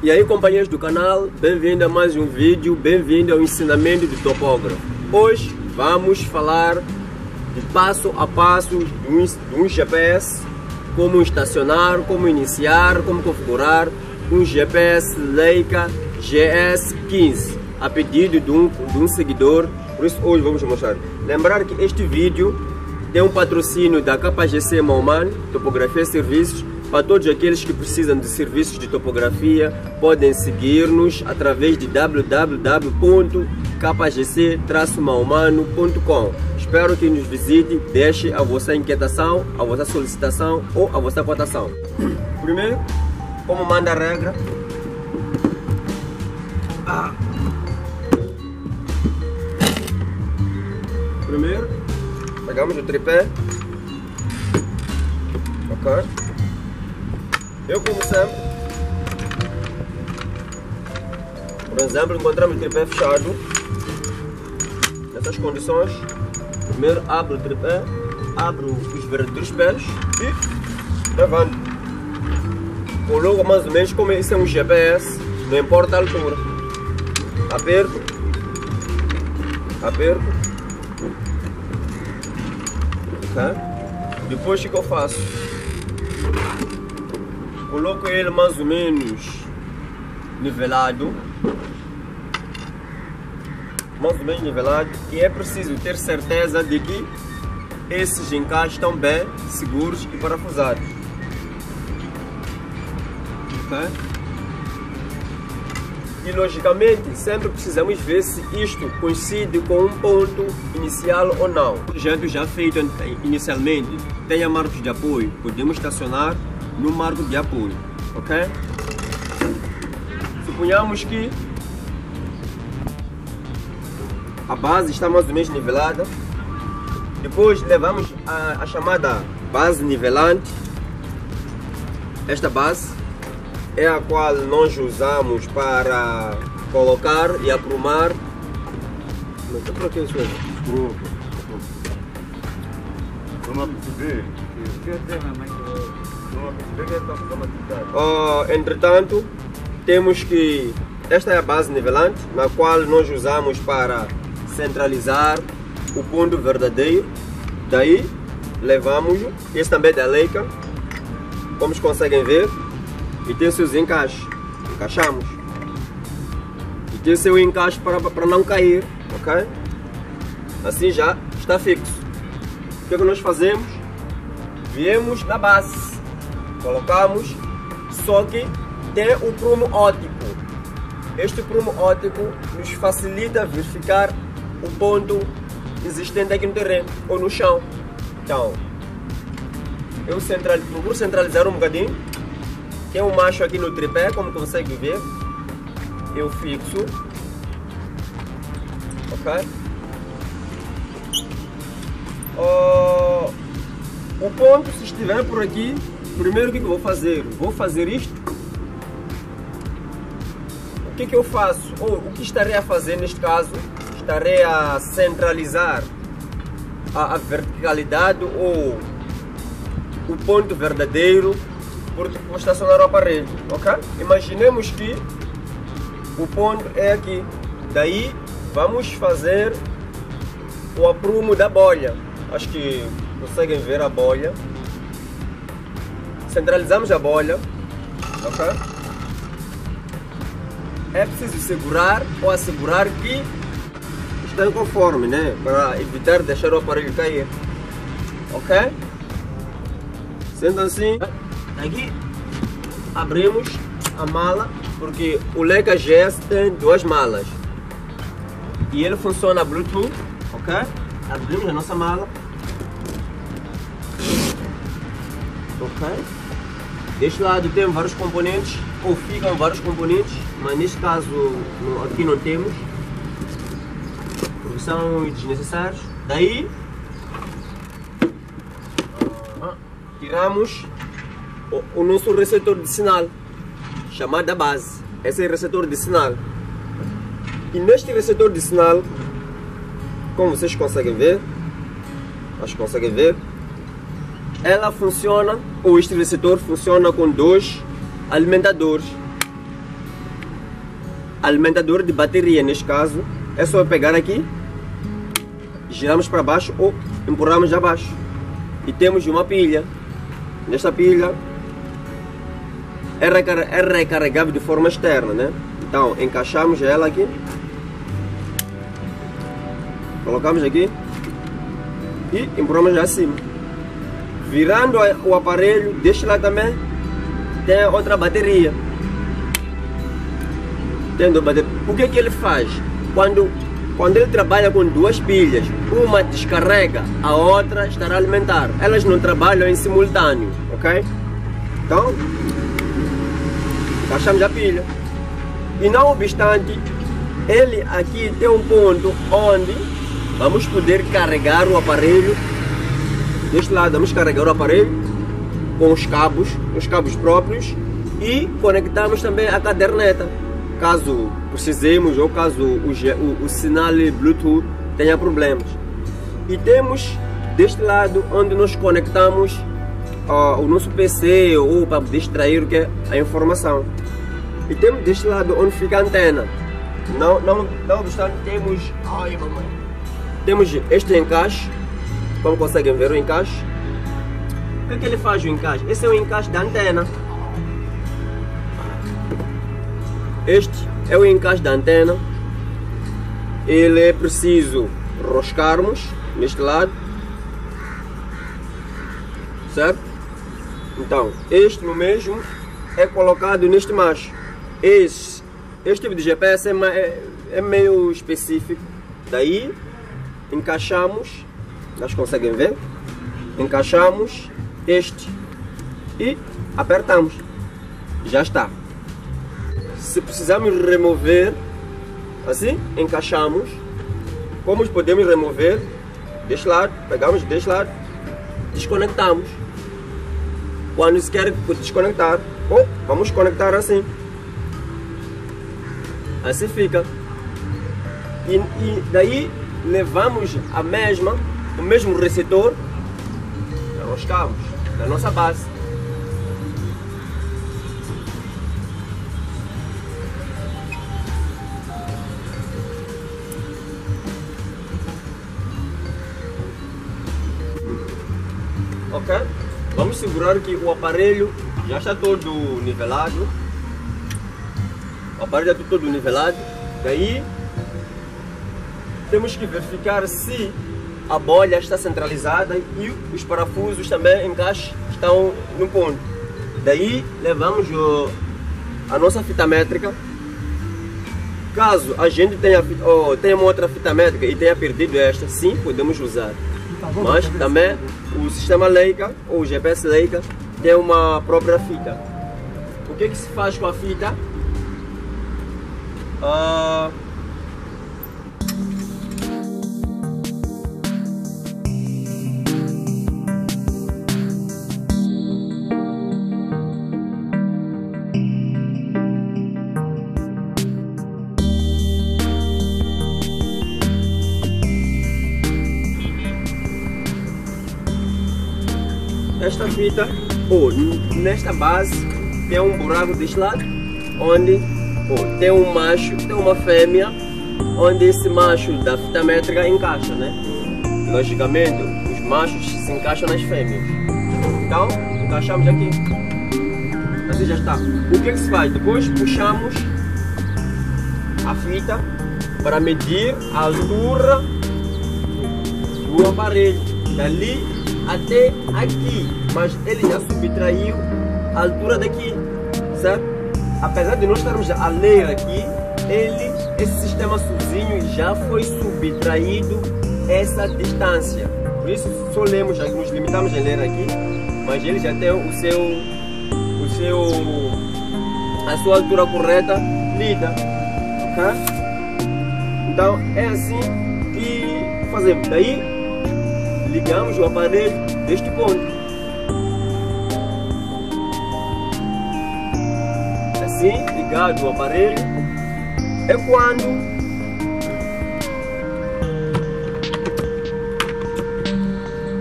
E aí, companheiros do canal, bem-vindo a mais um vídeo, bem-vindo ao ensinamento do topógrafo. Hoje vamos falar de passo a passo de um GPS, como estacionar, como iniciar, como configurar um GPS Leica GS15, a pedido de um seguidor. Por isso hoje vamos mostrar. Lembrar que este vídeo tem um patrocínio da KGC Mauman, Topografia e Serviços. Para todos aqueles que precisam de serviços de topografia, podem seguir-nos através de www.kgc-maumano.com. Espero que nos visite, deixe a vossa inquietação, a vossa solicitação ou a vossa cotação. Primeiro, como manda a regra, primeiro pegamos o tripé, ok? Eu, como sempre, por exemplo, encontramos o tripé fechado. Nessas condições, primeiro abro o tripé, abro os verdadeiros pés e levanto. Coloco mais ou menos como isso é um GPS, não importa a altura. Aperto, aperto, ok? Depois o que eu faço? Coloco ele mais ou menos nivelado, e é preciso ter certeza de que esses encaixes estão bem seguros e parafusados, ok? E logicamente sempre precisamos ver se isto coincide com um ponto inicial ou não. O projeto já feito inicialmente tem marcos de apoio, podemos estacionar no marco de apoio, ok? Suponhamos que a base está mais ou menos nivelada. Depois levamos a chamada base nivelante. Esta base é a qual nós usamos para colocar e aprumar. Não sei por que isso é. Entretanto, temos que esta é a base nivelante, na qual nós usamos para centralizar o ponto verdadeiro. Daí levamos, esse também é da Leica, como conseguem ver, e tem seus encaixes, encaixamos, e tem seu encaixe para não cair, ok? Assim já está fixo. O que é que nós fazemos? Viemos na base, colocamos, só que tem o prumo óptico. Este prumo óptico nos facilita verificar o ponto existente aqui no terreno ou no chão. Então, eu procuro centralizar um bocadinho. Tem um macho aqui no tripé, como consegue ver. Eu fixo, ok? O ponto, se estiver por aqui, primeiro o que eu vou fazer? Vou fazer isto. O que eu faço? Ou o que estarei a fazer neste caso? Estarei a centralizar a verticalidade ou o ponto verdadeiro, porque vou estacionar o aparelho, ok? Imaginemos que o ponto é aqui. Daí vamos fazer o aprumo da bolha. Acho que conseguem ver a bolha. Centralizamos a bolha, ok? É preciso segurar ou assegurar que está conforme, né? Para evitar deixar o aparelho cair, ok? Sendo assim, aqui abrimos a mala, porque o Leica GS tem duas malas e ele funciona Bluetooth, ok? Abrimos a nossa mala, ok? Deste lado tem vários componentes, ou ficam vários componentes, mas neste caso aqui não temos, porque são desnecessários. Daí tiramos o nosso receptor de sinal, chamado base. Esse é o receptor de sinal. E neste receptor de sinal, como vocês conseguem ver, acho que conseguem ver, ela funciona, ou este receptor funciona com dois alimentadores. alimentador de bateria. Neste caso, é só pegar aqui, giramos para baixo ou empurramos abaixo. E temos uma pilha. Nesta pilha é recarregável de forma externa, né? Então encaixamos ela aqui, colocamos aqui e empurramos já acima. Virando o aparelho, deste lado também tem outra bateria. O que ele faz? Quando ele trabalha com duas pilhas, uma descarrega, a outra estará a alimentar. Elas não trabalham em simultâneo, ok? Então, encaixamos a pilha. E não obstante, ele aqui tem um ponto onde vamos poder carregar o aparelho. Deste lado vamos carregar o aparelho com os cabos próprios, e conectamos também a caderneta, caso precisemos ou caso o sinal Bluetooth tenha problemas. E temos deste lado onde nós conectamos o nosso PC ou para extrair o que é a informação. E temos deste lado onde fica a antena. Não obstante, temos este encaixe. Como conseguem ver o encaixe? O que ele faz o encaixe? Esse é o encaixe da antena. Este é o encaixe da antena. Ele é preciso roscarmos neste lado, certo? Então, este no mesmo é colocado neste macho. Este tipo de GPS é meio específico. Daí encaixamos, vocês conseguem ver? Encaixamos este e apertamos. Já está. Se precisarmos remover, assim, encaixamos. Como podemos remover? Deste lado, pegamos deste lado, desconectamos. Quando se quer desconectar, vamos conectar assim. Assim fica. E daí levamos o mesmo receptor, enroscamos na nossa base. Ok? Vamos segurar que o aparelho já está todo nivelado. O aparelho já está todo nivelado. Daí temos que verificar se a bolha está centralizada e os parafusos também estão no ponto. Daí levamos a nossa fita métrica. Caso a gente tenha uma outra fita métrica e tenha perdido esta, sim, podemos usar. Mas também o sistema Leica ou o GPS Leica tem uma própria fita. O que se faz com a fita? Esta fita, nesta base, tem um buraco deste lado, onde tem um macho, tem uma fêmea, onde esse macho da fita métrica encaixa, né? Logicamente, os machos se encaixam nas fêmeas. Então, encaixamos aqui. Assim já está. O que se faz? Depois puxamos a fita para medir a altura do aparelho. Dali até aqui, mas ele já subtraiu a altura daqui, certo? Apesar de nós estarmos a ler aqui, esse sistema sozinho já foi subtraído essa distância. Por isso só lemos, nos limitamos a ler aqui, mas ele já tem a sua altura correta lida, ok? Então é assim que fazemos. Daí ligamos o aparelho deste ponto. Assim, ligado o aparelho, é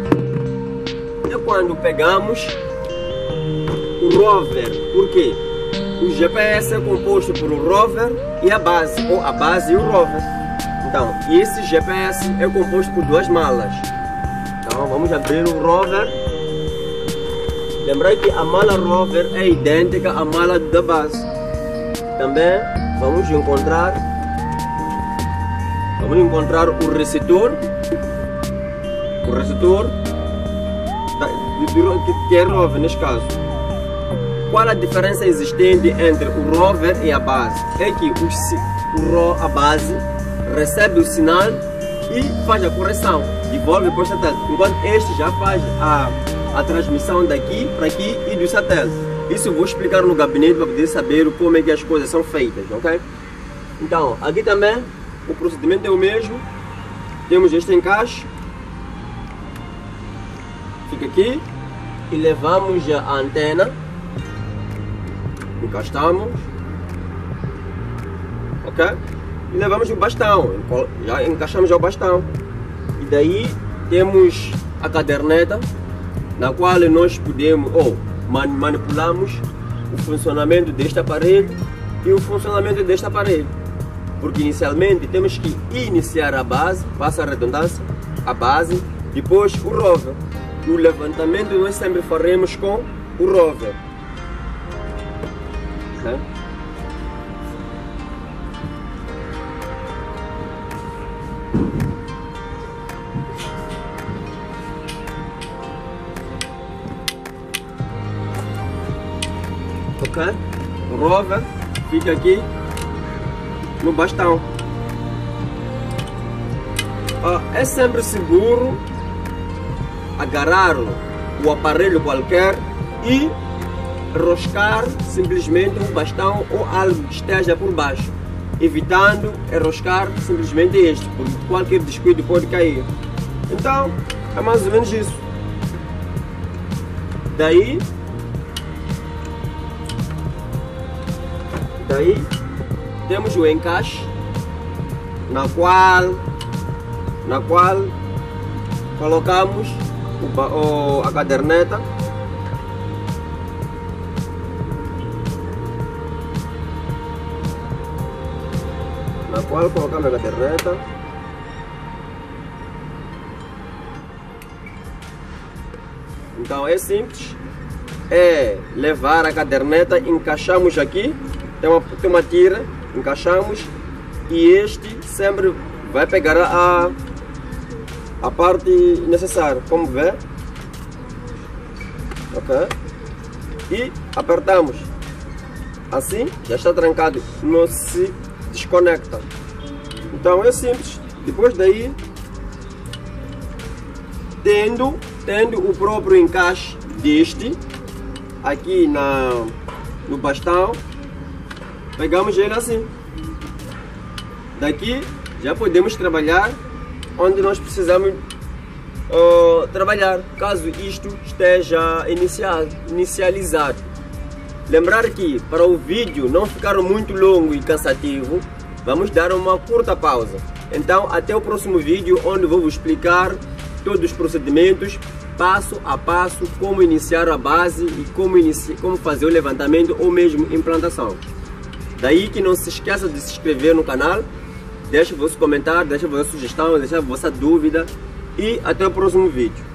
quando pegamos o rover. Por quê? O GPS é composto por um rover e a base, ou a base e o rover. Então, esse GPS é composto por duas malas. Então, vamos abrir o rover. Lembrar que a mala rover é idêntica à mala da base. Também vamos encontrar o receptor. O receptor que é rover neste caso. Qual a diferença existente entre o rover e a base? É que a base recebe o sinal e faz a correção, devolve para o satélite, enquanto este já faz a transmissão daqui para aqui e do satélite. Isso eu vou explicar no gabinete para poder saber como é que as coisas são feitas, ok? Então, aqui também o procedimento é o mesmo. Temos este encaixe, fica aqui e levamos a antena. Encastamos, ok? E levamos o bastão, já encaixamos já o bastão. E daí temos a caderneta, na qual nós podemos, manipulamos o funcionamento deste aparelho e o funcionamento deste aparelho. Porque inicialmente temos que iniciar a base, passa a redundância, a base, depois o rover. O levantamento nós sempre faremos com o rover. Okay. Ok? O rover fica aqui no bastão. É sempre seguro agarrar o aparelho qualquer e roscar simplesmente o bastão ou algo que esteja por baixo, evitando enroscar simplesmente este, porque qualquer descuido pode cair. Então é mais ou menos isso. Daí temos o encaixe na qual colocamos a caderneta. Colocamos a caderneta. Então é simples, é levar a caderneta, encaixamos aqui, tem uma tira, encaixamos e este sempre vai pegar a parte necessária, como vê, ok? E apertamos, assim já está trancado, não se desconecta. Então é simples. Depois daí, tendo o próprio encaixe deste aqui no bastão, pegamos ele assim. Daqui já podemos trabalhar onde nós precisamos trabalhar, caso isto esteja inicializado. Lembrar que para o vídeo não ficar muito longo e cansativo, vamos dar uma curta pausa. Então até o próximo vídeo, onde vou vos explicar todos os procedimentos, passo a passo, como iniciar a base e como fazer o levantamento ou mesmo implantação. Daí que não se esqueça de se inscrever no canal, deixe o vosso comentário, deixe a vossa sugestão, deixe a vossa dúvida e até o próximo vídeo.